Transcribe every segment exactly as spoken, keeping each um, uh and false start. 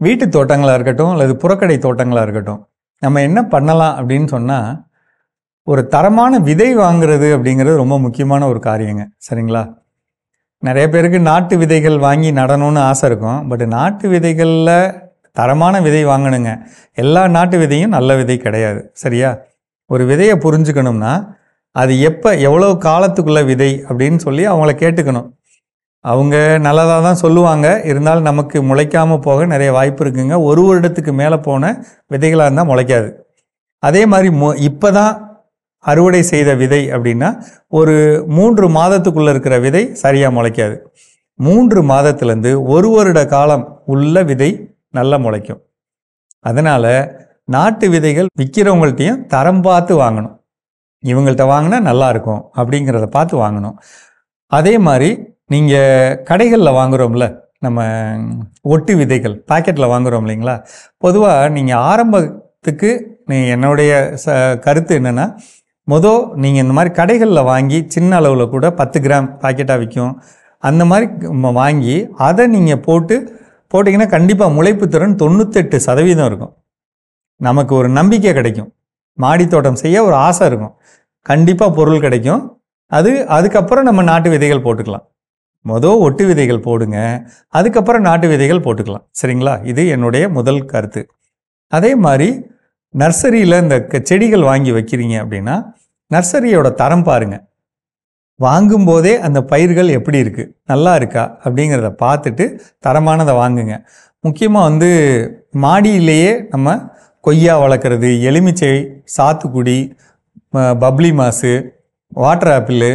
வீட்டு தோட்டங்களாக இருக்கட்டும் அல்லது புறக்கடை தோட்டங்களாக இருக்கட்டும், நம்ம என்ன பண்ணலாம் அப்படின்னு சொன்னால், ஒரு தரமான விதை வாங்குறது அப்படிங்கிறது ரொம்ப முக்கியமான ஒரு காரியங்க. சரிங்களா? நிறைய பேருக்கு நாட்டு விதைகள் வாங்கி நடணும்னு ஆசை இருக்கும். பட் நாட்டு விதைகளில் தரமான விதை வாங்கணுங்க. எல்லா நாட்டு விதையும் நல்ல விதை கிடையாது. சரியா? ஒரு விதையை புரிஞ்சுக்கணும்னா அது எப்போ எவ்வளோ காலத்துக்குள்ள விதை அப்படின்னு சொல்லி அவங்கள கேட்டுக்கணும். அவங்க நல்லதாக தான் சொல்லுவாங்க. இருந்தாலும் நமக்கு முளைக்காமல் போக நிறைய வாய்ப்பு இருக்குங்க. ஒரு வருடத்துக்கு மேலே போன விதைகளாக இருந்தால் முளைக்காது. அதே மாதிரி மொ இப்போ தான் அறுவடை செய்த விதை அப்படின்னா ஒரு மூன்று மாதத்துக்குள்ளே இருக்கிற விதை சரியாக முளைக்காது. மூன்று மாதத்துலேருந்து ஒரு வருட காலம் உள்ள விதை நல்லா முளைக்கும். அதனால் நாட்டு விதைகள் விற்கிறவங்கள்ட்டையும் தரம் பார்த்து வாங்கணும். இவங்கள்ட்ட வாங்கினா நல்லாயிருக்கும் அப்படிங்கிறத பார்த்து வாங்கணும். அதே மாதிரி நீங்கள் கடைகளில் வாங்குகிறோம்ல, நம்ம ஒட்டு விதைகள் பாக்கெட்டில் வாங்குகிறோம் இல்லைங்களா? பொதுவாக நீங்கள் ஆரம்பத்துக்கு நீ என்னுடைய ச கருத்து என்னென்னா, மொதல் நீங்கள் இந்த மாதிரி கடைகளில் வாங்கி சின்ன அளவில் கூட பத்து கிராம் பாக்கெட்டாக விற்கும். அந்த மாதிரி வாங்கி அதை நீங்கள் போட்டு போட்டிங்கன்னா கண்டிப்பாக முளைப்பு திறன் தொண்ணூத்தெட்டு சதவீதம் இருக்கும். நமக்கு ஒரு நம்பிக்கை கிடைக்கும். மாடி தோட்டம் செய்ய ஒரு ஆசை இருக்கும். கண்டிப்பாக பொருள் கிடைக்கும். அது அதுக்கப்புறம் நம்ம நாட்டு விதைகள் போட்டுக்கலாம். மொதல் ஒட்டு விதைகள் போடுங்க, அதுக்கப்புறம் நாட்டு விதைகள் போட்டுக்கலாம். சரிங்களா? இது என்னுடைய முதல் கருத்து. அதே மாதிரி நர்சரியில் இந்த செடிகள் வாங்கி வைக்கிறீங்க அப்படின்னா நர்சரியோட தரம் பாருங்கள். வாங்கும்போதே அந்த பயிர்கள் எப்படி இருக்குது, நல்லா இருக்கா அப்படிங்கிறத பார்த்துட்டு தரமானதை வாங்குங்க. முக்கியமாக வந்து மாடியிலேயே நம்ம கொய்யா வளர்க்குறது, எலுமிச்சை, சாத்துக்குடி, பப்ளி மாஸு, வாட்டர் ஆப்பிள்,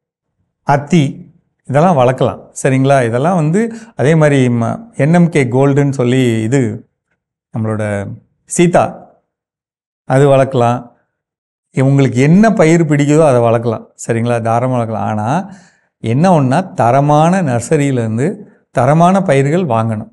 அத்தி இதெல்லாம் வளர்க்கலாம். சரிங்களா? இதெல்லாம் வந்து அதே மாதிரி ம என்எம்கே கோல்டுன்னு சொல்லி இது நம்மளோட சீதா அது வளர்க்கலாம். உங்களுக்கு என்ன பயிர் பிடிக்குதோ அதை வளர்க்கலாம். சரிங்களா? தாராளமாக வளர்க்கலாம். ஆனால் என்ன ஒன்றா தரமான நர்சரியிலேருந்து தரமான பயிர்கள் வாங்கணும்.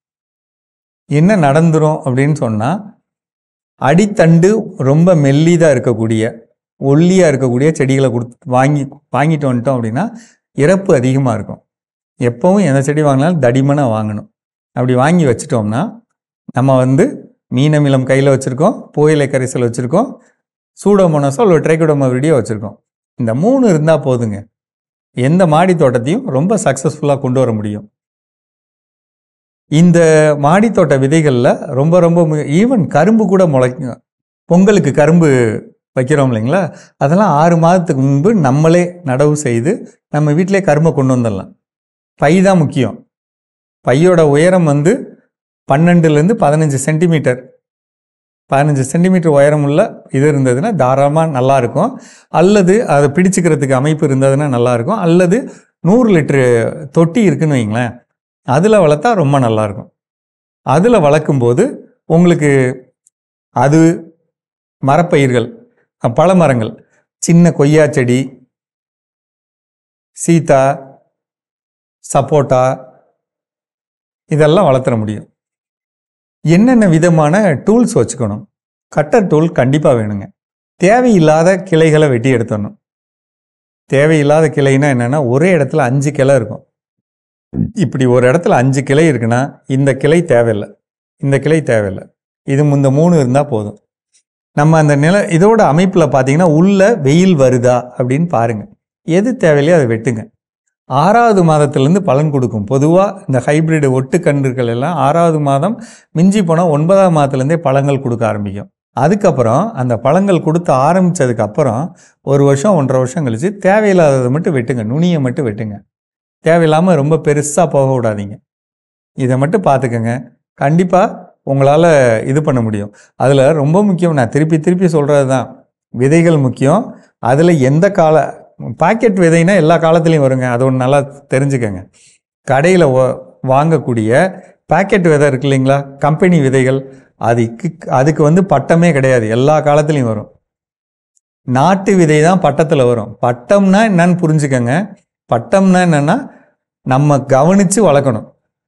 என்ன நடந்துரும் அப்படின்னு சொன்னால், அடித்தண்டு ரொம்ப மெல்லிதாக இருக்கக்கூடிய ஒல்லியாக இருக்கக்கூடிய செடிகளை கொடுத்து வாங்கி வாங்கிட்டு வந்துட்டோம் அப்படின்னா இறப்பு அதிகமாக இருக்கும். எப்போவும் எந்த செடி வாங்கினாலும் தடிமனாக வாங்கணும். அப்படி வாங்கி வச்சிட்டோம்னா நம்ம வந்து மீனமிலம் கையில் வச்சுருக்கோம், புகையிலை கரைசல் வச்சுருக்கோம், சூடோமோனாஸோ அல்லது ட்ரைகோடர்மா விரிடியோ வச்சுருக்கோம். இந்த மூணு இருந்தால் போதுங்க, எந்த மாடி தோட்டத்தையும் ரொம்ப சக்ஸஸ்ஃபுல்லாக கொண்டு வர முடியும். இந்த மாடித்தோட்ட விதைகளில் ரொம்ப ரொம்ப ஈவன் கரும்பு கூட முளைக்கும். பொங்கலுக்கு கரும்பு வைக்கிறோம் இல்லைங்களா? அதெல்லாம் ஆறு மாதத்துக்கு முன்பு நம்மளே நடவு செய்து நம்ம வீட்டிலே கரும்பை கொண்டு வந்துடலாம். பை தான் முக்கியம். பையோட உயரம் வந்து பன்னெண்டுலேருந்து பதினஞ்சு சென்டிமீட்டர் பதினஞ்சு சென்டிமீட்டர் உயரம் உள்ள இது இருந்ததுன்னா தாராளமாக நல்லாயிருக்கும். அல்லது அதை பிடிச்சிக்கிறதுக்கு அமைப்பு இருந்ததுன்னா நல்லாயிருக்கும். அல்லது நூறு லிட்டரு தொட்டி இருக்குன்னு வைங்களேன், அதில் வளர்த்தா ரொம்ப நல்லாயிருக்கும். அதில் வளர்க்கும்போது உங்களுக்கு அது மரப்பயிர்கள், பழ மரங்கள், சின்ன கொய்யா செடி, சீதா, சப்போட்டா இதெல்லாம் வளர்த்துற முடியும். என்னென்ன விதமான டூல்ஸ் வச்சுக்கணும்? கட்டர் டூல் கண்டிப்பாக வேணுங்க. தேவையில்லாத கிளைகளை வெட்டி எடுத்துடணும். தேவையில்லாத கிளைனா என்னென்னா, ஒரே இடத்துல அஞ்சு கிளை இருக்கும். இப்படி ஒரு இடத்துல அஞ்சு கிளை இருக்குன்னா இந்த கிளை தேவையில்லை, இந்த கிளை தேவையில்லை, இது இந்த மூணு இருந்தால் போதும். நம்ம அந்த நில இதோட அமைப்பில் பார்த்தீங்கன்னா உள்ள வெயில் வருதா அப்படின்னு பாருங்கள். எது தேவையில்லையோ அதை வெட்டுங்க. ஆறாவது மாதத்துலேருந்து பலன் கொடுக்கும். பொதுவாக இந்த ஹைப்ரிட் ஒட்டு கன்றுகள் எல்லாம் ஆறாவது மாதம் மிஞ்சி போனால் ஒன்பதாம் மாதத்துலேருந்தே பழங்கள் கொடுக்க ஆரம்பிக்கும். அதுக்கப்புறம் அந்த பழங்கள் கொடுத்து ஆரம்பித்ததுக்கப்புறம் ஒரு வருஷம் ஒன்றரை வருஷம் கழித்து தேவையில்லாததை மட்டும் வெட்டுங்க, நுனியை மட்டும் வெட்டுங்க. தேவையில்லாமல் ரொம்ப பெருசாக போக விடாதீங்க. இதை மட்டும் பார்த்துக்கங்க. கண்டிப்பாக உங்களால் இது பண்ண முடியும். அதில் ரொம்ப முக்கியம், நான் திருப்பி திருப்பி சொல்கிறது தான், விதைகள் முக்கியம். அதில் எந்த கால பாக்கெட் விதைனா எல்லா காலத்துலேயும் வருங்க, அது ஒன்று நல்லா தெரிஞ்சுக்கங்க. கடையில் வாங்கக்கூடிய பாக்கெட் விதை இருக்கு இல்லைங்களா, கம்பெனி விதைகள், அதுக்கு அதுக்கு வந்து பட்டமே கிடையாது, எல்லா காலத்துலேயும் வரும். நாட்டு விதை தான் பட்டத்தில் வரும். பட்டம்னா என்னன்னு புரிஞ்சுக்கங்க. பட்டம்னா என்னென்னா நம்ம கவனித்து வளர்க்கணும்.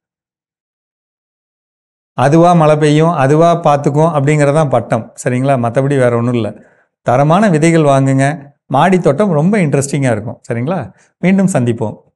அதுவாக மழை பெய்யும், அதுவாக பார்த்துக்கும் அப்படிங்கிறதான் பட்டம். சரிங்களா? மற்றபடி வேறு ஒன்றும் இல்லை. தரமான விதைகள் வாங்குங்க. மாடி தோட்டம் ரொம்ப இன்ட்ரெஸ்டிங்காக இருக்கும். சரிங்களா? மீண்டும் சந்திப்போம்.